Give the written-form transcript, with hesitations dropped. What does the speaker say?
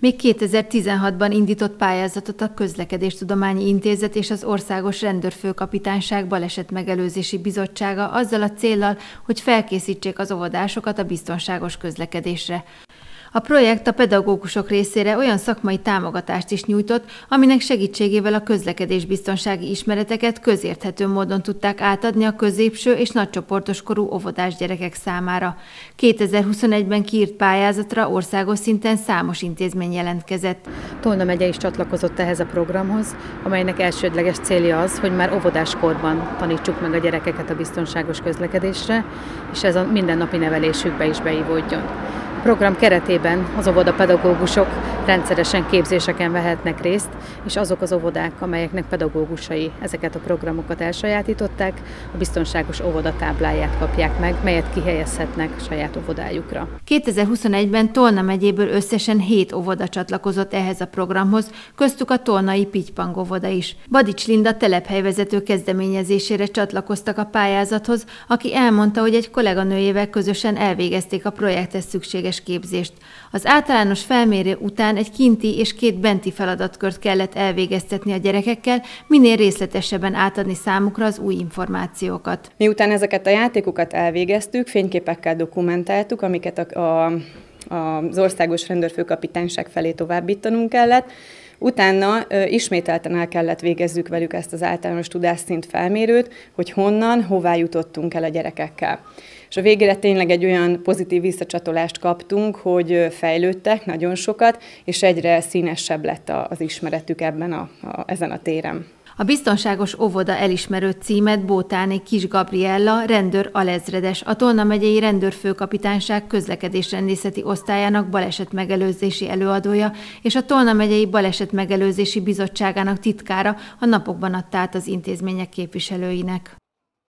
Még 2016-ban indított pályázatot a Közlekedéstudományi Intézet és az Országos Rendőrfőkapitányság Balesetmegelőzési Bizottsága azzal a céllal, hogy felkészítsék az óvodásokat a biztonságos közlekedésre. A projekt a pedagógusok részére olyan szakmai támogatást is nyújtott, aminek segítségével a közlekedésbiztonsági ismereteket közérthető módon tudták átadni a középső és nagycsoportos korú óvodás gyerekek számára. 2021-ben kiírt pályázatra országos szinten számos intézmény jelentkezett. Tolna megye is csatlakozott ehhez a programhoz, amelynek elsődleges célja az, hogy már óvodáskorban tanítsuk meg a gyerekeket a biztonságos közlekedésre, és ez a mindennapi nevelésükbe is beivódjon. A program keretében az óvodapedagógusok rendszeresen képzéseken vehetnek részt, és azok az óvodák, amelyeknek pedagógusai ezeket a programokat elsajátították, a biztonságos óvodatábláját kapják meg, melyet kihelyezhetnek saját óvodájukra. 2021-ben Tolna megyéből összesen 7 óvoda csatlakozott ehhez a programhoz, köztük a tolnai Pitypang óvoda is. Badics Linda telephelyvezető kezdeményezésére csatlakoztak a pályázathoz, aki elmondta, hogy egy kolléganőjével közösen elvégezték a projekthez szükséges képzést. Az általános felmérő után egy kinti és 2 benti feladatkört kellett elvégeztetni a gyerekekkel, minél részletesebben átadni számukra az új információkat. Miután ezeket a játékokat elvégeztük, fényképekkel dokumentáltuk, amiket az Országos Rendőrfőkapitányság felé továbbítanunk kellett. Utána ismételten el kellett végezzük velük ezt az általános tudásszint felmérőt, hogy honnan, hová jutottunk el a gyerekekkel. És a végére tényleg egy olyan pozitív visszacsatolást kaptunk, hogy fejlődtek nagyon sokat, és egyre színesebb lett az ismeretük ezen a téren. A biztonságos óvoda elismerő címet Bótáné Kis Gabriella, rendőr alezredes, a Tolna megyei rendőrfőkapitányság közlekedésrendészeti osztályának balesetmegelőzési előadója és a Tolna megyei balesetmegelőzési bizottságának titkára a napokban adta át az intézmények képviselőinek.